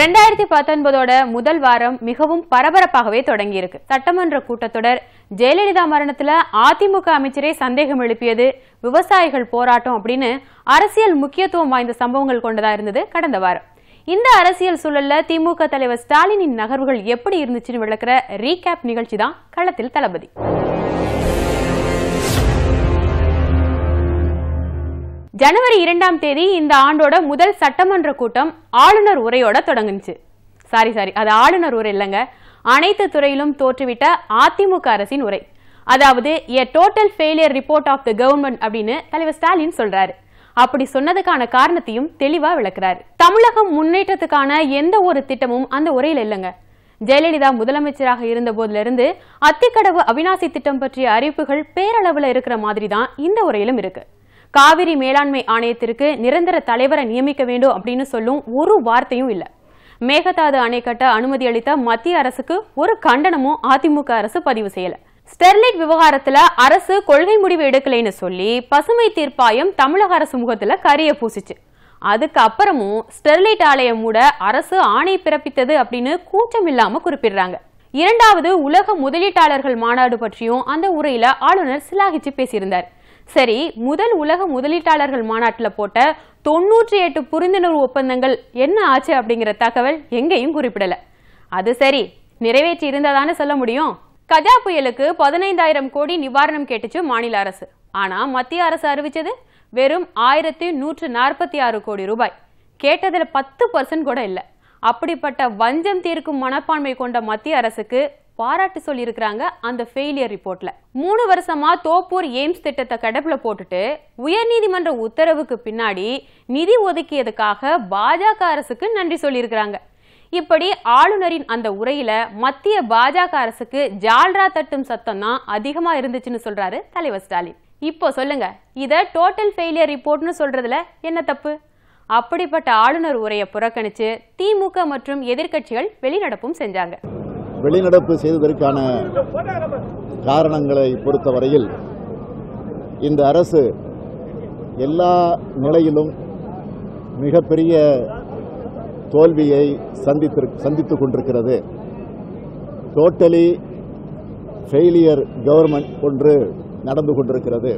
2019 முதல் வாரம் மிகவும் பரபரப்பாகவே தொடங்கி இருக்கு. சட்டமன்ற கூட்டத்தொடர், ஜெயலலிதா மரணத்துல அதிமுக அமைச்சரே சந்தேகம் எழுப்பியது, விவசாயிகள் போராட்டம் அப்படின்னு அரசியல் முக்கியத்துவம் வாய்ந்த சம்பவங்கள் கொண்டதா இருந்தது கடந்த வாரம். இந்த அரசியல் சூழல்ல திமுக தலைவர் ஸ்டாலினின் நகர்வுகள் எப்படி இருந்துச்சுன்னு விளக்குற ரீகேப் நிகழ்ச்சி தான் களத்தில் தளபதி. ஜனவரி 2ஆம் தேதி இந்த ஆண்டோட முதல் சட்டமன்ற கூட்டம் ஆளுநர் உரையோட தொடங்குச்சு. அது ஆளுநர் உரை இல்லைங்க, அனைத்து துறையிலும் தோற்றுவிட்ட அதிமுக அரசின் உரை. அதாவது a total failure report of the government அப்படின்னு தலைவர் ஸ்டாலின் சொல்றாரு. அப்படி சொன்னதுக்கான காரணத்தையும் தெளிவா விளக்குறாரு. தமிழகம் முன்னேற்றத்துக்கான எந்த ஒரு திட்டமும் அந்த உரையில இல்லைங்க. ஜெயலலிதா முதலமைச்சராக இருந்த போதிலிருந்து அத்திக்கடவு அவிநாசி திட்டம் பற்றிய அறிவிப்புகள் பேரளவுல இருக்கிற மாதிரி தான் இந்த உரையிலும் இருக்கு. காவிரி மேலாண்மை ஆணையத்திற்கு நிரந்தர தலைவரை நியமிக்க வேண்டும் அப்படின்னு சொல்லும் ஒரு வார்த்தையும் இல்ல. மேகதாது அணை கட்ட அனுமதி அளித்த மத்திய அரசுக்கு ஒரு கண்டனமும் அதிமுக அரசு பதிவு செய்யல. ஸ்டெர்லைட் விவகாரத்துல அரசு கொள்கை முடிவு எடுக்கலைன்னு சொல்லி பசுமை தீர்ப்பாயம் தமிழக அரசு முகத்துல கரிய பூசிச்சு. அதுக்கு அப்புறமும் ஸ்டெர்லைட் ஆலையை மூட அரசு ஆணை பிறப்பித்தது அப்படின்னு கூச்சம் இல்லாம குறிப்பிடுறாங்க. 2வது உலக முதலீட்டாளர்கள் மாநாடு பற்றியும் அந்த உரையில ஆளுநர் சிலாகிச்சு பேசியிருந்தார். சரி, முதல் உலக முதலீட்டாளர்கள் மாநாட்டில் போட்ட 98 புரிந்துணர்வு ஒப்பந்தங்கள் என்ன ஆச்சு அப்படிங்கிற தகவல் எங்கேயும் குறிப்பிடல. அது சரி, நிறைவேற்றி இருந்ததானே சொல்ல முடியும். கஜா புயலுக்கு 15,000 கோடி நிவாரணம் கேட்டுச்சு மாநில அரசு. ஆனா மத்திய அரசு அறிவிச்சது வெறும் 1,146 கோடி ரூபாய். கேட்டதுல 10% கூட இல்ல. அப்படிப்பட்ட வஞ்சம் தீர்க்கும் மனப்பான்மை கொண்ட மத்திய அரசுக்கு பாராட்டு சொல்லி இருக்கிறாங்க அந்த ஃபெயிலியர் ரிப்போர்ட்ல. 3 வருஷமா தோப்பூர் எய்ம்ஸ் திட்டத்தை கடப்புல போட்டுட்டு உயர்நீதிமன்ற உத்தரவுக்கு பின்னாடி நிதி ஒதுக்கியதுக்காக பாஜக அரசுக்கு நன்றி சொல்லி இருக்கிறாங்க. இப்படி ஆளுநரின் அந்த உரையில மத்திய பாஜக அரசுக்கு ஜால்ரா தட்டும் சத்தம் தான் அதிகமா இருந்துச்சுன்னு சொல்றாரு தலைவர் ஸ்டாலின். இப்போ சொல்லுங்க, இத டோட்டல் ஃபெயிலியர் ரிப்போர்ட்னு சொல்றதுல என்ன தப்பு? அப்படிப்பட்ட ஆளுநர் உரையை புறக்கணிச்சு திமுக மற்றும் எதிர்க்கட்சிகள் வெளிநடப்பும் செஞ்சாங்க. வெளிநடப்பு செய்ததற்கான காரணங்களை பொறுத்தவரையில் இந்த அரசு எல்லா நிலையிலும் மிகப்பெரிய தோல்வியை சந்தித்துக் கொண்டிருக்கிறது. டோட்டலி ஃபெயிலியர் கவர்மெண்ட் ஒன்று நடந்து கொண்டிருக்கிறது.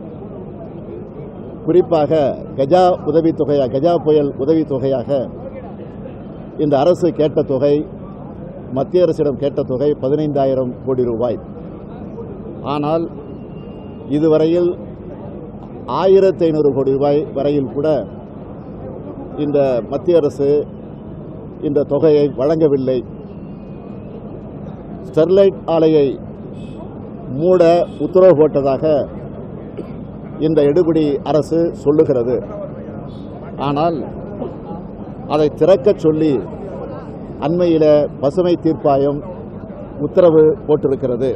குறிப்பாக கஜா புயல் உதவித்தொகையாக இந்த அரசு கேட்ட தொகை, மத்திய அரசிடம் கேட்ட தொகை 15,000 கோடி ரூபாய். ஆனால் இதுவரையில் 1,500 கோடி ரூபாய் வரையில் கூட இந்த மத்திய அரசு இந்த தொகையை வழங்கவில்லை. ஸ்டெர்லைட் ஆலையை மூட உத்தரவு போட்டதாக இந்த எடுபிடி அரசு சொல்லுகிறது. ஆனால் அதை திறக்கச் சொல்லி அண்மையில் பசுமை தீர்ப்பாயம் உத்தரவு போட்டிருக்கிறது.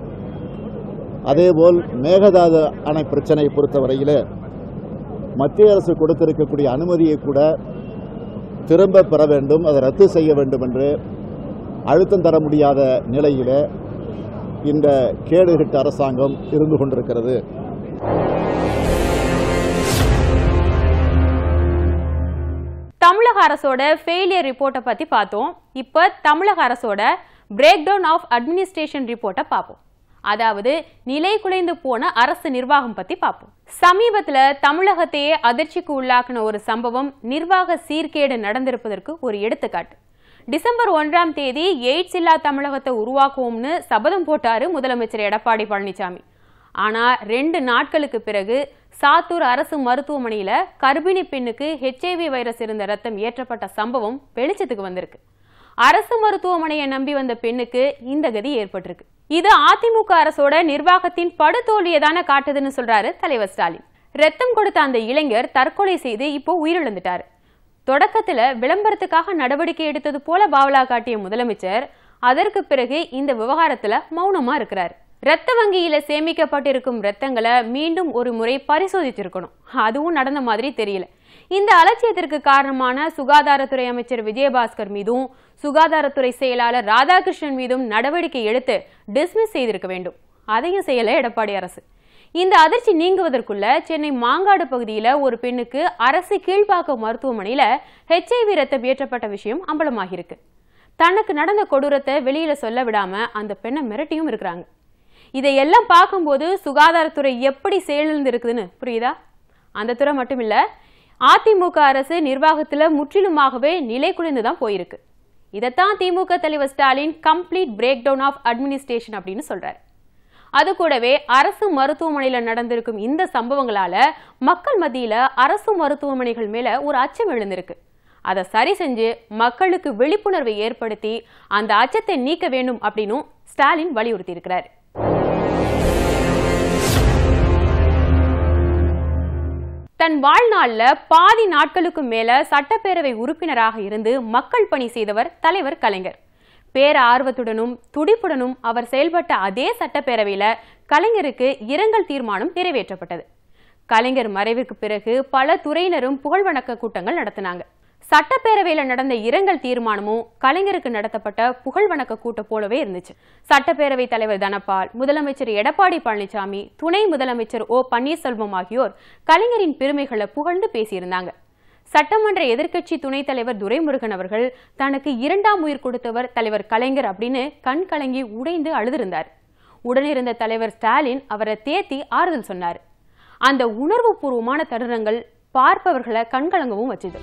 அதேபோல் மேகதாது அணை பிரச்சனையை பொறுத்தவரையில் மத்திய அரசு கொடுத்திருக்கக்கூடிய அனுமதியை கூட திரும்ப பெற வேண்டும், அதை ரத்து செய்ய வேண்டும் என்று அழுத்தம் தர முடியாத நிலையில் இந்த கேடுகெட்ட அரசாங்கம் இருந்து கொண்டிருக்கிறது. தமிழக அரசோட ஃபெயிலியர் ரிப்போர்ட்டை பத்தி பார்த்தோம். இப்ப தமிழக அரசோட பிரேக் டவுன் ஆஃப் அட்மினிஸ்ட்ரேஷன் ரிப்போர்ட்டை பார்ப்போம். அதாவது நிலை குலைந்து போன அரசு நிர்வாகம் பத்தி பார்ப்போம். சமீபத்துல தமிழகத்தையே அதிர்ச்சிக்கு உள்ளாக்கின ஒரு சம்பவம் நிர்வாக சீர்கேடு நடந்திருப்பதற்கு ஒரு எடுத்துக்காட்டு. டிசம்பர் 1ஆம் தேதி எய்ட்ஸ் இல்லா தமிழகத்தை உருவாக்குவோம்னு சபதம் போட்டாரு முதலமைச்சர் எடப்பாடி பழனிசாமி. ஆனா 2 நாட்களுக்கு பிறகு சாத்தூர் அரசு மருத்துவமனையில கர்ப்பிணி பெண்ணுக்கு HIV வைரஸ் இருந்த ரத்தம் ஏற்றப்பட்ட சம்பவம் வெளிச்சத்துக்கு வந்திருக்கு. அரசு மருத்துவமனையை நம்பி வந்த பெண்ணுக்கு இந்த கதி ஏற்பட்டிருக்கு. இது அதிமுக அரசோட நிர்வாகத்தின் படுதோல்வியதான காட்டுதுன்னு சொல்றாரு தலைவர் ஸ்டாலின். ரத்தம் கொடுத்த அந்த இளைஞர் தற்கொலை செய்து இப்போ உயிரிழந்துட்டாரு. தொடக்கத்துல விளம்பரத்துக்காக நடவடிக்கை எடுத்தது போல பாவலா காட்டிய முதலமைச்சர் அதற்கு பிறகு இந்த விவகாரத்துல மௌனமா இருக்கிறார். ரத்த வங்கியில சேமிக்கப்பட்டிருக்கும் ரத்தங்களை மீண்டும் ஒரு முறை பரிசோதிச்சிருக்கணும். அதுவும் நடந்த மாதிரி தெரியல. இந்த அலட்சியத்திற்கு காரணமான சுகாதாரத்துறை அமைச்சர் விஜயபாஸ்கர் மீதும் சுகாதாரத்துறை செயலாளர் ராதாகிருஷ்ணன் மீதும் நடவடிக்கை எடுத்து டிஸ்மிஸ் செய்திருக்க வேண்டும். அதையும் செய்யல எடப்பாடி அரசு. இந்த அதிர்ச்சி நீங்குவதற்குள்ள சென்னை மாங்காடு பகுதியில ஒரு பெண்ணுக்கு அரசு கீழ்ப்பாக்கம் மருத்துவமனையில HIV ரத்தம் ஏற்றப்பட்ட விஷயம் அம்பலமாகியிருக்கு. தனக்கு நடந்த கொடூரத்தை வெளியில சொல்ல விடாம அந்த பெண்ணை மிரட்டியும் இருக்கிறாங்க. இதையெல்லாம் பார்க்கும்போது சுகாதாரத்துறை எப்படி செயலிழந்து இருக்குதுன்னு புரியுதா? அந்த துறை மட்டும் இல்ல, அதிமுக அரசு நிர்வாகத்துல முற்றிலுமாகவே நிலை குலைந்துதான் போயிருக்கு. இதைத்தான் திமுக தலைவர் Stalin complete break down of administration அப்படின்னு சொல்றாரு. அது கூடவே அரசு மருத்துவமனையில நடந்திருக்கும் இந்த சம்பவங்களால மக்கள் மத்தியில அரசு மருத்துவமனைகள் மேல ஒரு அச்சம் எழுந்திருக்கு. அதை சரி செஞ்சு மக்களுக்கு விழிப்புணர்வை ஏற்படுத்தி அந்த அச்சத்தை நீக்க வேண்டும் அப்படின்னு ஸ்டாலின் வலியுறுத்தி இருக்கிறார். தன் வாழ்நாள்ல பாதி நாட்களுக்கு மேல சட்டப்பேரவை உறுப்பினராக இருந்து மக்கள் பணி செய்தவர் தலைவர் கலைஞர். பேர ஆர்வத்துடனும் துடிப்புடனும் அவர் செயல்பட்ட அதே சட்டப்பேரவையில கலைஞருக்கு இரங்கல் தீர்மானம் நிறைவேற்றப்பட்டது. கலைஞர் மறைவுக்கு பிறகு பல துறையினரும் புகழ் வணக்க கூட்டங்கள் நடத்தினாங்க. சட்டப்பேரவையில நடந்த இரங்கல் தீர்மானமும் கலைஞருக்கு நடத்தப்பட்ட புகழ் வணக்க கூட்டம் போலவே இருந்துச்சு. சட்டப்பேரவை தலைவர் தனபால், முதலமைச்சர் எடப்பாடி பழனிசாமி, துணை முதலமைச்சர் ஓ பன்னீர்செல்வம் ஆகியோர் கலைஞரின் பெருமைகளை புகழ்ந்து பேசியிருந்தாங்க. சட்டமன்ற எதிர்க்கட்சி துணைத் தலைவர் துரைமுருகன் அவர்கள் தனக்கு இரண்டாம் உயிர் கொடுத்தவர் தலைவர் கலைஞர் அப்படின்னு கண் கலங்கி உடைந்து அழுதிருந்தார். உடனிருந்த தலைவர் ஸ்டாலின் அவரை தேத்தி ஆறுதல் சொன்னார். அந்த உணர்வு பூர்வமான தருணங்கள் பார்ப்பவர்களை கண்கலங்கவும் வச்சது.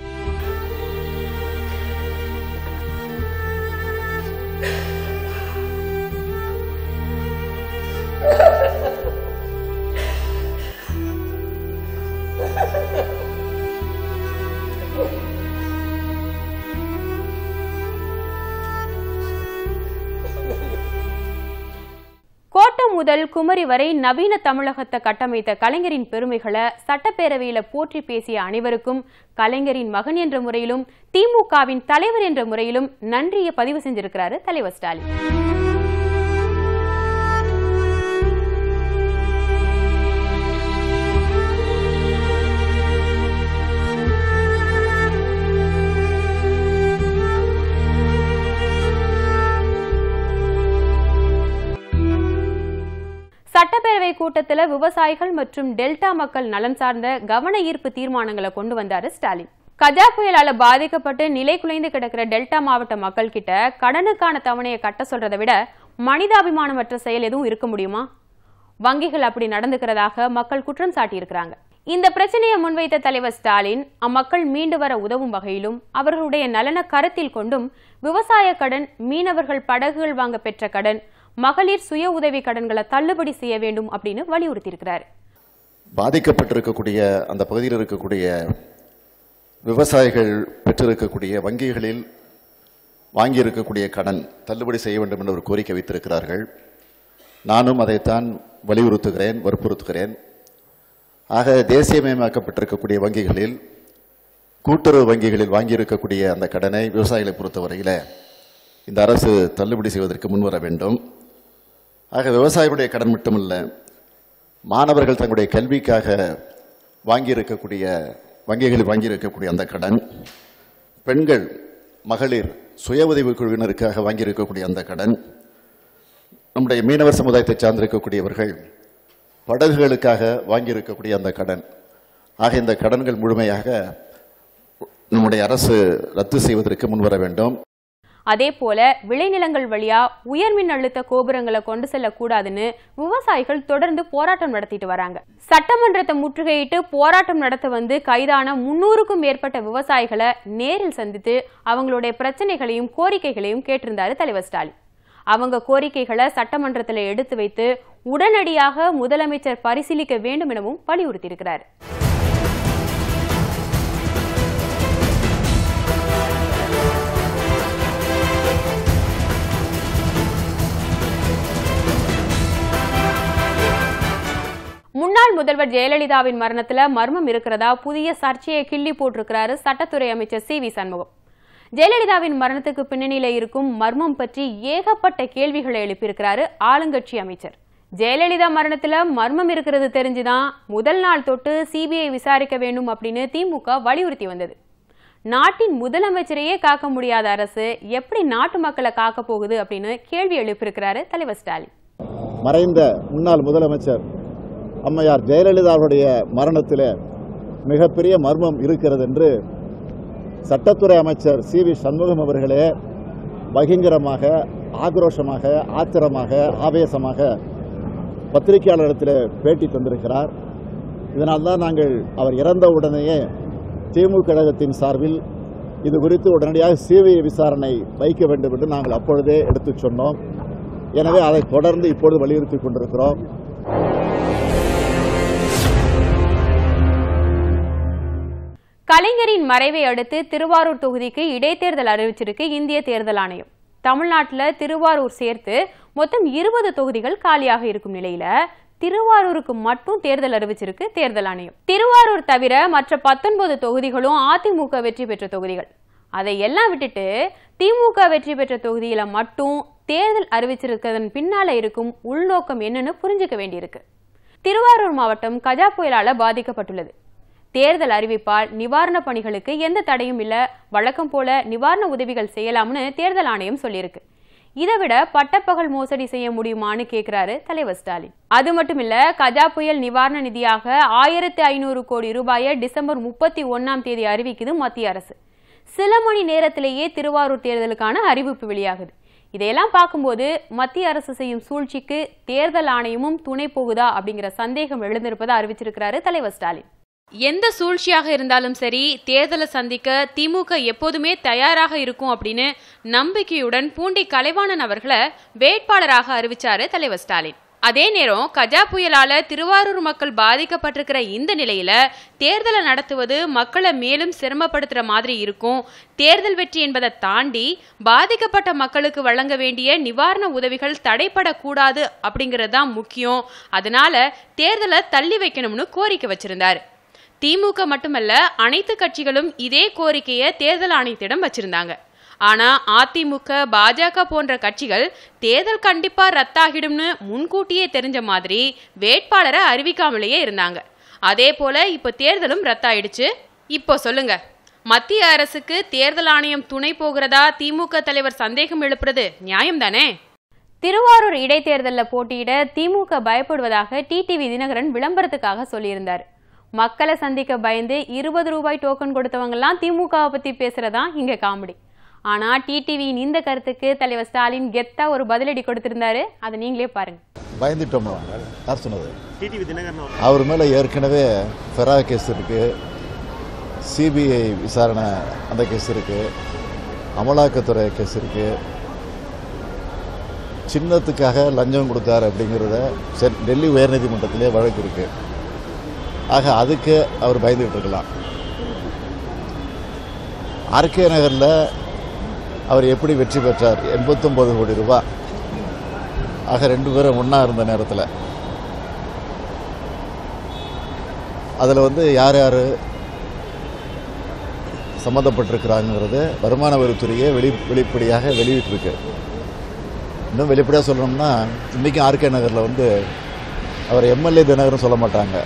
கோட்டம் முதல் குமரி வரை நவீன தமிழகத்தை கட்டமைத்த கலைஞரின் பெருமைகளை சட்டப்பேரவையில போற்றி பேசிய அனைவருக்கும் கலைஞரின் மகன் என்ற முறையிலும் திமுகவின் தலைவர் என்ற முறையிலும் நன்றியை பதிவு செஞ்சிருக்கிறாரு தலைவர் ஸ்டாலின். சட்டப்பேரவை கூட்டத்தில் விவசாயிகள் மற்றும் டெல்டா மக்கள் நலன் சார்ந்த கவன ஈர்ப்பு தீர்மானங்களை கொண்டு வந்தாரு ஸ்டாலின். கஜா புயலால பாதிக்கப்பட்டு நிலை குலைந்து கிடக்கிற டெல்டா மாவட்ட மக்கள் கிட்ட கடனுக்கான தவணையை கட்ட சொல்றதை விட மனிதாபிமானமற்ற செயல் எதுவும் இருக்க முடியுமா? வங்கிகள் அப்படி நடந்துக்கிறதாக மக்கள் குற்றம் சாட்டியிருக்கிறாங்க. இந்த பிரச்சனையை முன்வைத்த தலைவர் ஸ்டாலின் அம்மக்கள் மீண்டு வர உதவும் வகையிலும் அவர்களுடைய நலன கருத்தில் கொண்டும் விவசாய கடன், மீனவர்கள் படகுகள் வாங்க பெற்ற கடன், மகளிர் சுய உதவி கடன்களை தள்ளுபடி செய்ய வேண்டும் அப்படின்னு வலியுறுத்தி இருக்கிறார். பாதிக்கப்பட்டிருக்கக்கூடிய அந்த பகுதியில் இருக்கக்கூடிய விவசாயிகள் பெற்றிருக்கக்கூடிய வங்கிகளில் வாங்கியிருக்கக்கூடிய கடன் தள்ளுபடி செய்ய வேண்டும் என்ற ஒரு கோரிக்கை வைத்திருக்கிறார்கள். நானும் அதைத்தான் வலியுறுத்துகிறேன், வற்புறுத்துகிறேன். ஆக தேசியமயமாக்கப்பட்டிருக்கக்கூடிய வங்கிகளில், கூட்டுறவு வங்கிகளில் வாங்கியிருக்கக்கூடிய அந்த கடனை விவசாயிகளை பொறுத்தவரையில் இந்த அரசு தள்ளுபடி செய்வதற்கு முன்வர வேண்டும். ஆக விவசாயிகளுடைய கடன் மட்டுமல்ல, மாணவர்கள் தங்களுடைய கல்விக்காக வாங்கியிருக்கக்கூடிய வங்கிகளில் வாங்கியிருக்கக்கூடிய அந்த கடன், பெண்கள், மகளிர் சுய உதவி குழுவினருக்காக வாங்கியிருக்கக்கூடிய அந்த கடன், நம்முடைய மீனவர் சமுதாயத்தை சார்ந்திருக்கக்கூடியவர்கள் படகுகளுக்காக வாங்கியிருக்கக்கூடிய அந்த கடன், ஆக இந்த கடன்கள் முழுமையாக நம்முடைய அரசு ரத்து செய்வதற்கு முன்வர வேண்டும். அதே போல விளைநிலங்கள் வழியா உயர்மின் அழுத்த கோபுரங்களை கொண்டு செல்லக்கூடாதுன்னு விவசாயிகள் தொடர்ந்து போராட்டம் நடத்திட்டு வராங்க. சட்டமன்றத்தை முற்றுகையிட்டு போராட்டம் நடத்த வந்து கைதான 300க்கும் மேற்பட்ட விவசாயிகளை நேரில் சந்தித்து அவங்களுடைய பிரச்சனைகளையும் கோரிக்கைகளையும் கேட்டிருந்தாரு தலைவர் ஸ்டாலின். அவங்க கோரிக்கைகளை சட்டமன்றத்தில் எடுத்து வைத்து உடனடியாக முதலமைச்சர் பரிசீலிக்க வேண்டும் எனவும் வலியுறுத்தி இருக்கிறார். முன்னாள் முதல்வர் ஜெயலலிதாவின் மரணத்துல மர்மம் இருக்கிறதா புதிய சர்ச்சையை கிள்ளி போட்டிருக்கிறாரு சட்டத்துறை அமைச்சர் சி.வி. சண்முகம். ஜெயலலிதாவின் மரணத்துக்கு பின்னணியில இருக்கும் மர்மம் பற்றி ஏகப்பட்ட கேள்விகளை எழுப்பியிருக்கிறாரு ஆளுங்கட்சி அமைச்சர். ஜெயலலிதா மரணத்துல மர்மம் இருக்கிறது தெரிஞ்சுதான் முதல் நாள் தொட்டு சிபிஐ விசாரிக்க வேண்டும் அப்படின்னு திமுக வலியுறுத்தி வந்தது. நாட்டின் முதலமைச்சரையே காக்க முடியாத அரசு எப்படி நாட்டு மக்களை காக்க போகுது அப்படின்னு கேள்வி எழுப்பியிருக்கிறாரு தலைவர் ஸ்டாலின். மறைந்த முன்னாள் முதலமைச்சர் அம்மையார் ஜெயலலிதா அவருடைய மரணத்தில் மிகப்பெரிய மர்மம் இருக்கிறது என்று சட்டத்துறை அமைச்சர் சி.வி. சண்முகம் அவர்களே பயங்கரமாக, ஆக்ரோஷமாக, ஆத்திரமாக, ஆவேசமாக பத்திரிகையாளரிடத்தில் பேட்டி தந்திருக்கிறார். இதனால்தான் நாங்கள் அவர் இறந்த உடனேயே திமுக கழகத்தின் சார்பில் இது குறித்து உடனடியாக சிபிஐ விசாரணை வைக்க வேண்டும் என்று நாங்கள் அப்பொழுதே எடுத்துச் சொன்னோம். எனவே அதை தொடர்ந்து இப்பொழுது வலியுறுத்திக் கொண்டிருக்கிறோம். கலைஞரின் மறைவை அடுத்து திருவாரூர் தொகுதிக்கு இடைத்தேர்தல் அறிவிச்சிருக்கு இந்திய தேர்தல் ஆணையம். தமிழ்நாட்டில் திருவாரூர் சேர்த்து மொத்தம் 20 தொகுதிகள் காலியாக இருக்கும் நிலையில திருவாரூருக்கு மட்டும் தேர்தல் அறிவிச்சிருக்கு தேர்தல் ஆணையம். திருவாரூர் தவிர மற்ற 19 தொகுதிகளும் அதிமுக வெற்றி பெற்ற தொகுதிகள். அதை எல்லாம் விட்டுட்டு திமுக வெற்றி பெற்ற தொகுதியில மட்டும் தேர்தல் அறிவிச்சிருக்கிறதன் பின்னால இருக்கும் உள்நோக்கம் என்னன்னு புரிஞ்சுக்க வேண்டியிருக்கு. திருவாரூர் மாவட்டம் கஜா புயலால பாதிக்கப்பட்டுள்ளது. தேர்தல் அறிவிப்பால் நிவாரண பணிகளுக்கு எந்த தடையும் இல்ல, வழக்கம் போல நிவாரண உதவிகள் செய்யலாம்னு தேர்தல் ஆணையம் சொல்லியிருக்கு. இதை விட பட்டப்பகல் மோசடி செய்ய முடியுமான்னு கேட்கிறாரு தலைவர் ஸ்டாலின். அது மட்டும் இல்ல, கஜா புயல் நிவாரண நிதியாக 1500 கோடி ரூபாயை டிசம்பர் 31ஆம் தேதி அறிவிக்குது மத்திய அரசு. சில மணி நேரத்திலேயே திருவாரூர் தேர்தலுக்கான அறிவிப்பு வெளியாகுது. இதையெல்லாம் பார்க்கும்போது மத்திய அரசு செய்யும் சூழ்ச்சிக்கு தேர்தல் ஆணையமும் துணை போகுதா அப்படிங்கிற சந்தேகம் எழுந்திருப்பதை அறிவிச்சிருக்கிறாரு தலைவர் ஸ்டாலின். எந்த சூழ்ச்சியாக இருந்தாலும் சரி, தேர்தலை சந்திக்க திமுக எப்போதுமே தயாராக இருக்கும் அப்படின்னு நம்பிக்கையுடன் பூண்டி கலைவாணன் அவர்களை வேட்பாளராக அறிவிச்சாரு தலைவர் ஸ்டாலின். அதே நேரம் கஜா புயலால திருவாரூர் மக்கள் பாதிக்கப்பட்டிருக்கிற இந்த நிலையில தேர்தலை நடத்துவது மக்களை மேலும் சிரமப்படுத்துற மாதிரி இருக்கும். தேர்தல் வெற்றி என்பதை தாண்டி பாதிக்கப்பட்ட மக்களுக்கு வழங்க வேண்டிய நிவாரண உதவிகள் தடைப்படக்கூடாது அப்படிங்கிறது தான் முக்கியம். அதனால தேர்தலை தள்ளி வைக்கணும்னு கோரிக்கை வச்சிருந்தாரு. திமுக மட்டுமல்ல, அனைத்து கட்சிகளும் இதே கோரிக்கையை தேர்தல் ஆணையத்திடம் வச்சிருந்தாங்க. ஆனா அதிமுக, பாஜக போன்ற கட்சிகள் தேர்தல் கண்டிப்பா ரத்தாகிடும்னு முன்கூட்டியே தெரிஞ்ச மாதிரி வேட்பாளரை அறிவிக்காமலேயே இருந்தாங்க. அதே போல இப்ப தேர்தலும் ரத்தாயிடுச்சு. இப்போ சொல்லுங்க, மத்திய அரசுக்கு தேர்தல் ஆணையம் துணை போகிறதா திமுக தலைவர் சந்தேகம் எழுப்புறது நியாயம் தானே? திருவாரூர் இடைத்தேர்தலில் போட்டியிட திமுக பயப்படுவதாக டிடிவி தினகரன் விளம்பரத்துக்காக சொல்லியிருந்தார். மக்களை சந்திக்க பயந்து 20 ரூபாய் டோக்கன் கொடுத்தவங்கலாம் திமுகவை பத்தி பேசுறதா இங்க காமெடி. ஆனா டிடிவியின் இந்த கருத்துக்கு தலைவர் ஸ்டாலின் கெத்தா ஒரு பதிலடி கொடுத்திருந்தாரு. அதை நீங்களே பாருங்க. பயந்துட்டோம். யார் சொன்னது? டிடிவி தினகரன். அவர் மேல ஏற்கனவே ஃபெரா கேஸ் இருக்கு, சிபிஐ விசாரணை அந்த கேஸ் இருக்கு, அமலாக்கத்துறை கேஸ் இருக்கு. சின்னத்துக்காக லஞ்சம் கொடுத்தார் அப்படிங்கிறத டெல்லி உயர்நீதிமன்றத்திலே வழக்கு இருக்கு. ஆக அதுக்கு அவர் பயந்துகிட்டு இருக்கலாம். ஆர்கே நகரில் அவர் எப்படி வெற்றி பெற்றார்? 89 கோடி ரூபாய். ஆக 2 பேரும் ஒன்றா இருந்த நேரத்தில் அதில் யார் யார் சம்மந்தப்பட்டிருக்கிறாங்கிறது வருமான வரித்துறையே வெளிப்படையாக வெளியிட்டிருக்கு. இன்னும் வெளிப்படையாக சொல்லணும்னா, இன்றைக்கும் ஆர்கே நகரில் அவர் எம்எல்ஏ தினகரன் சொல்ல மாட்டாங்க,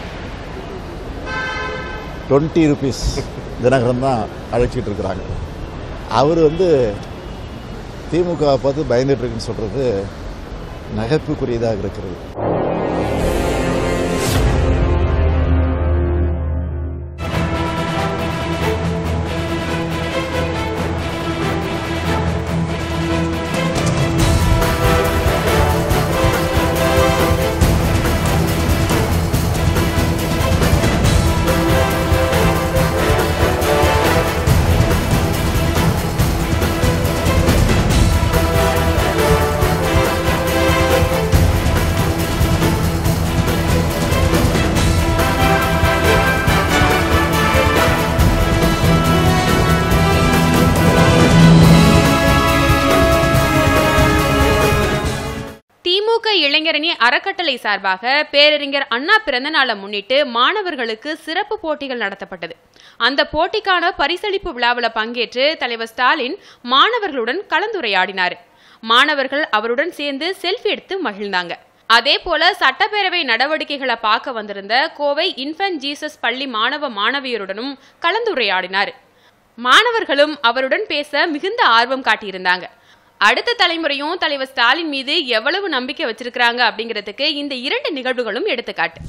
20 ரூபீஸ் தினகரன் தான் அழைச்சிட்டு இருக்கிறாங்க. அவர் திமுக பார்த்து பயந்துட்டு இருக்குன்னு சொல்றது நகைப்புக்குரியதாக இருக்கிறது. இளைஞரணி அறக்கட்டளை சார்பாக பேரறிஞர் அண்ணா பிறந்த நாளை முன்னிட்டு மாணவர்களுக்கு சிறப்பு போட்டிகள் நடத்தப்பட்டது. அந்த போட்டிக்கான பரிசளிப்பு விழாவில் பங்கேற்று தலைவர் ஸ்டாலின் மாணவர்களுடன் கலந்துரையாடினார். மாணவர்கள் அவருடன் சேர்ந்து செல்ஃபி எடுத்து மகிழ்ந்தாங்க. அதே போல சட்டப்பேரவை நடவடிக்கைகளை பார்க்க வந்திருந்த கோவை இன்ஃபன்ட் ஜீசஸ் பள்ளி மாணவ மாணவியருடனும் கலந்துரையாடினார். மாணவர்களும் அவருடன் பேச மிகுந்த ஆர்வம் காட்டியிருந்தாங்க. அடுத்த தலைமுறையும் தலைவர் ஸ்டாலின் மீது எவ்வளவு நம்பிக்கை வச்சிருக்காங்க அப்படிங்கிறதுக்கு இந்த 2 நிகழ்வுகளும் எடுத்துக்காட்டு.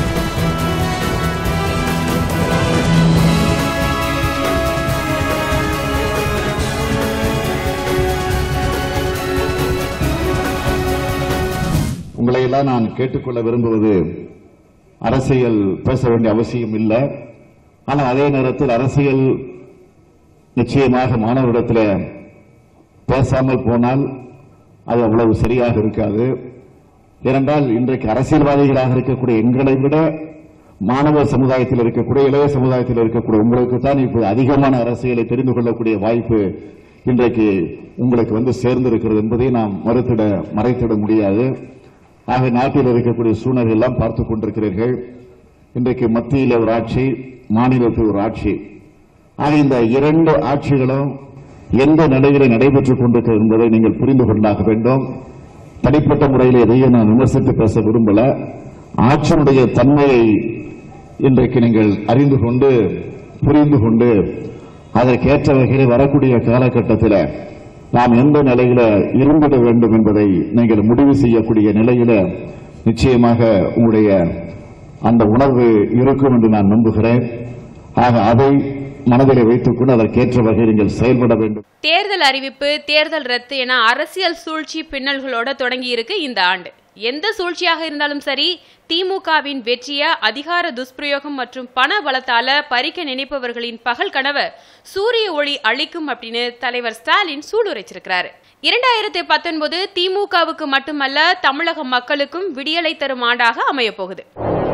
உங்களை எல்லாம் நான் கேட்டுக்கொள்ள விரும்புவது, அரசியல் பேச வேண்டிய அவசியம் இல்லை. ஆனால் அதே நேரத்தில் அரசியல் நிச்சயமாக மாணவரிடத்தில் பேசாமல் போனால் அது அவ்வளவு சரியாக இருக்காது. ஏனென்றால் இன்றைக்கு அரசியல்வாதிகளாக இருக்கக்கூடிய எங்களை விட மாணவ சமுதாயத்தில் இருக்கக்கூடிய, இளைய சமுதாயத்தில் இருக்கக்கூடிய உங்களுக்கு தான் இப்போது அதிகமான அரசியலை தெரிந்து கொள்ளக்கூடிய வாய்ப்பு இன்றைக்கு உங்களுக்கு சேர்ந்திருக்கிறது என்பதை நாம் மறைத்திட முடியாது. ஆக நாட்டில் இருக்கக்கூடிய சூழ்நிலை எல்லாம் பார்த்துக் கொண்டிருக்கிறீர்கள். இன்றைக்கு மத்தியில் ஒரு ஆட்சி, மாநிலத்தில் ஒரு ஆட்சி. ஆக இந்த 2 ஆட்சிகளும் எந்த நிலையிலே நடைபெற்றுக் கொண்டிருக்கிறது என்பதை நீங்கள் புரிந்து கொண்டாக வேண்டும். தனிப்பட்ட முறையில் எதையும் நான் விமர்சித்து பேச விரும்பல. ஆட்சியினுடைய தன்மையை இன்றைக்கு நீங்கள் அறிந்து கொண்டு புரிந்து கொண்டு அதற்கேற்ற வகையில் வரக்கூடிய காலகட்டத்தில் நாம் எந்த நிலையில இருந்திட வேண்டும் என்பதை நீங்கள் முடிவு செய்யக்கூடிய நிலையில நிச்சயமாக உங்களுடைய அந்த உணர்வு இருக்கும் என்று நான் நம்புகிறேன். ஆக அதை மனதிலே வைத்துக் கொண்டு அதற்கேற்ற வகையில் நீங்கள் செயல்பட வேண்டும். தேர்தல் அறிவிப்பு, தேர்தல் ரத்து என அரசியல் சூழ்ச்சி பின்னல்களோட தொடங்கி இருக்கு இந்த ஆண்டு. எந்த சூழ்ச்சியாக இருந்தாலும் சரி, திமுகவின் வெற்றிய அதிகார துஷ்பிரயோகம் மற்றும் பண பலத்தால பறிக்க நினைப்பவர்களின் பகல் கனவை சூரிய ஒளி அளிக்கும் அப்படின்னு தலைவர் ஸ்டாலின் சூளுரைச்சிருக்கிறாரு. 2019 திமுகவுக்கு மட்டுமல்ல, தமிழக மக்களுக்கும் விடியலை தரும் ஆண்டாக அமைய போகுது.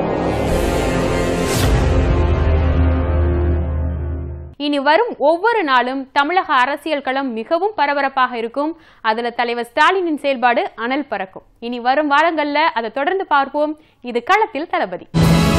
இனி வரும் ஒவ்வொரு நாளும் தமிழக அரசியல் களம் மிகவும் பரபரப்பாக இருக்கும். அதுல தலைவர் ஸ்டாலினின் செயல்பாடு அனல் பறக்கும். இனி வரும் வாரங்கள்ல அதை தொடர்ந்து பார்ப்போம். இது களத்தில் தளபதி.